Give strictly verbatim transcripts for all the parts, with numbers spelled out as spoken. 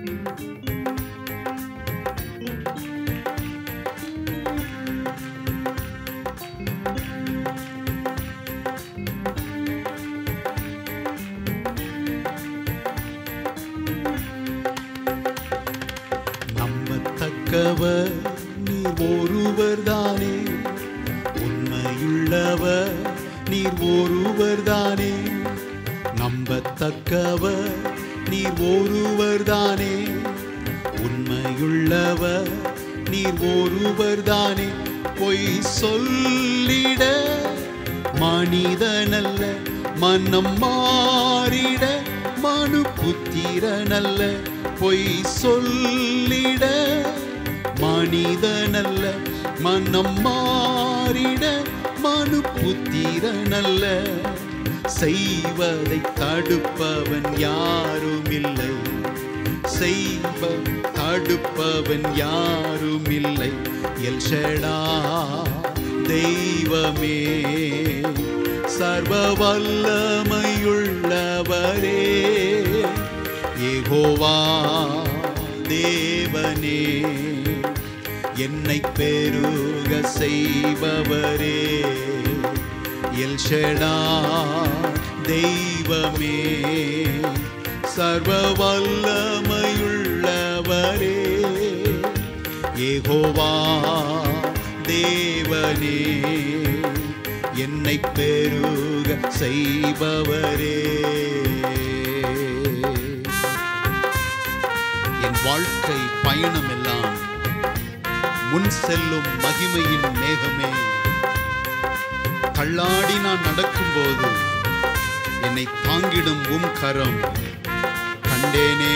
நம்பத்தக்கவர் நீர் ஒருவர்தானே, உண்மையுள்ளவர் நீர் ஒருவர்தானே. நம்பத்தக்கவர் நீர் ஒருவர்தானே, உண்மையுள்ளவர் நீர் ஒருவர்தானே. பொய் சொல்லிட மனிதனல்ல, மனம் மாறிட மனு புத்திரனல்ல. பொய் சொல்லிட மனிதனல்ல, மனம் மாறிட மனு புத்திரனல்ல. செய்வதை தடுப்பவன் யாரும் இல்லை, செய்வ தடுப்பவன் யாரும் இல்லை. எல் ஷடாய் தெய்வமே, சர்வ வல்லமையுள்ளவரே. யெகோவா தேவனே, என்னை பெருக செய்பவரே. எல் ஷடாய் தெய்வமே, சர்வ வல்லமையுள்ளவரே. யெகோவா தேவனே, என்னை பெருக செய்பவரே. என் வாழ்க்கை பயணம் எல்லாம் முன் செல்லும் மகிமையின் மேகமே. தள்ளாடி நான் நடக்கும்போது என்னை தாங்கிடும் உம் கரம் கண்டேனே.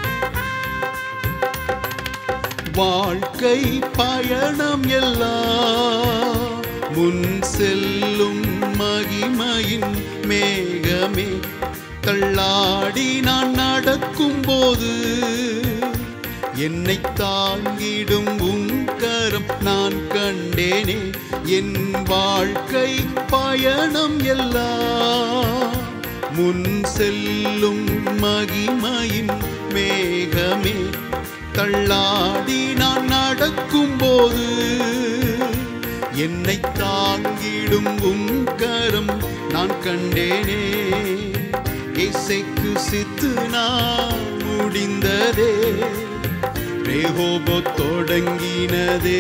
வாழ்க்கை பயணம் எல்லாம் முன் செல்லும் மகிமையின் மேகமே. தள்ளாடி நான் நடக்கும் போது என்னை தாங்கிடும் உம் கரம் நான் கண்டேனே. என் வாழ்க்கை பயணம் எல்லாம் முன் செல்லும் மகிமையின் மேகமே. தள்ளாடி நான் நடக்கும் போது என்னை தாங்கிடும் உம் கரம் நான் கண்டேனே. இசைக்கு சித்து நான் முடிந்ததே, ரெஹோபோத் தொடங்கினதே.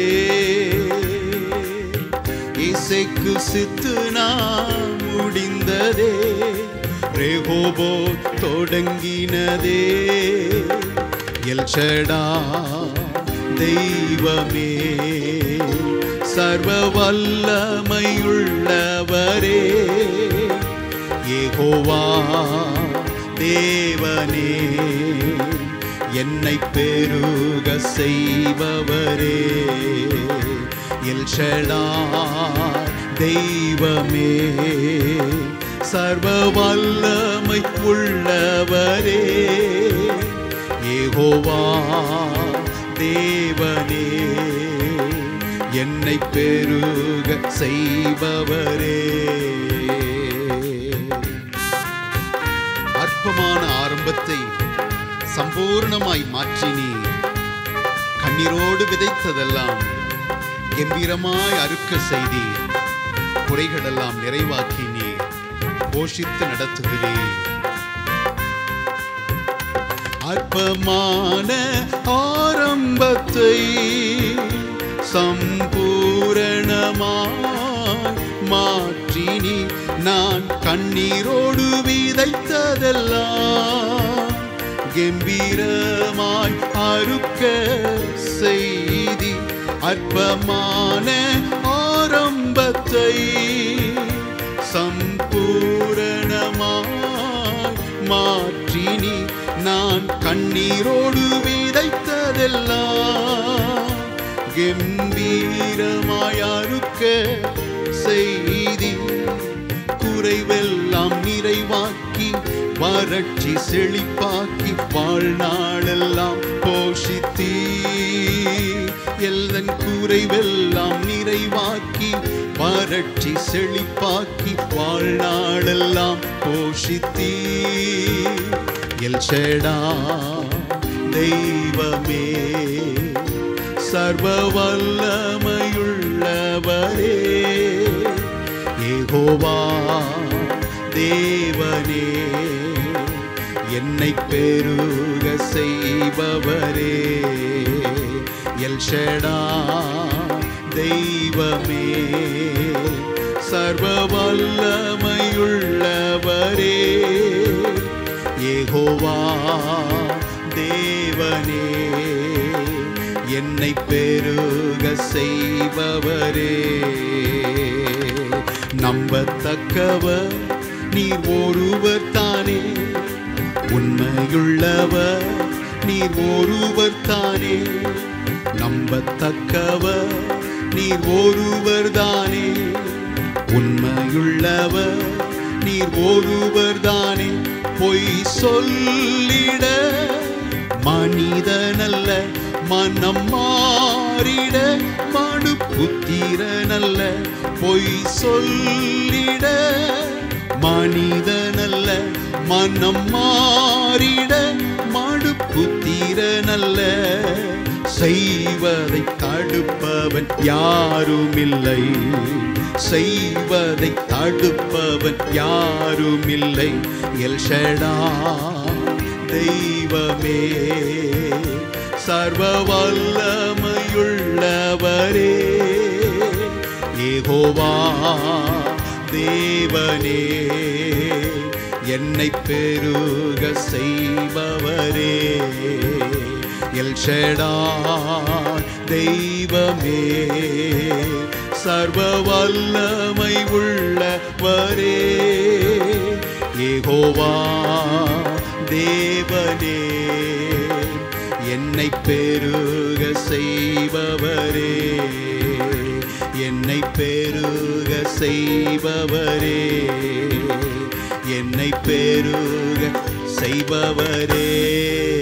இசைக்கு சித்து நான் முடிந்ததே, ரெஹோபோத் தொடங்கினதே. எல் ஷடாய் தெய்வமே, சர்வ வல்லமையுள்ளவரே. யெகோவா தேவனே, என்னை பெருக செய்பவரே. எல் ஷடாய் தெய்வமே, சர்வ வல்லமை உள்ளவரே. யெகோவா தேவனே, என்னை பெருக செய்பவரே. அற்பமான ஆரம்பத்தை சம்பூர்ணமாய் மாற்றினீர். கண்ணீரோடு விதைத்ததெல்லாம் கம்பீரமாய் அறுக்க செய்தீர். குறைகளெல்லாம் நிறைவாக்கினீர், போஷித்து நடத்துகிறீர். அற்பமான ஆரம்பத்தை சம்பூரணமாய் மாற்றினி. நான் கண்ணீரோடு விதைத்ததெல்லாம் கம்பீரமாய் அறுக்க செய்தி. அற்பமான ஆரம்பத்தை சம்பூரணமாய் மாற்றினி. நான் கண்ணீரோடு விதைத்ததெல்லாம் கம்பீரமாய் அறுக்க செய்தி. குறைவெல்லாம் நிறைவாக்கி வறட்சி செழிப்பாக்கி வாழ்நாளெல்லாம் போஷித்தீ. எல்லன் குறைவெல்லாம் நிறைவாக்கி வறட்சி செழிப்பாக்கி வாழ்நாளெல்லாம் போஷித்தீ. எல் ஷடாய் தெய்வமே சர்வ வல்லமையுள்ளவரே யெகோவா தேவனே என்னை பெருக செய்பவரே எல் ஷடாய் தெய்வமே சர்வ வல்லமையுள்ளவரே யெகோவா தேவனே என்னை பெருக செய்பவரே நம்பத்தக்கவர் நீர் ஒருவர் தானே உண்மையுள்ளவர் நீர் ஒருவர் தானே நம்பத்தக்கவர் நீர் ஒருவர் தானே உண்மையுள்ளவர் நீர் ஒருவர் தானே பொய் சொல்லிட மனிதனல்ல மனம் மாறிட மனு புத்திரனல்ல பொய் சொல்லிட மனிதனல்ல மனம் மாறிட மனு புத்திரனல்ல செய்வதை தடுப்பவன் யாருமில்லை செய்வதை தடுப்பவன் யாருமில்லை எல் ஷடாய் தெய்வமே சர்வ வல்லமையுள்ளவரே யெகோவா தேவனே என்னை பெருக செய்பவரே எல் ஷடாய் தெய்வமே சர்வ வல்லமை உள்ளவரே யெகோவா தேவனே என்னை பெருக செய்பவரே என்னை பெருக செய்பவரே என்னை பெருக செய்பவரே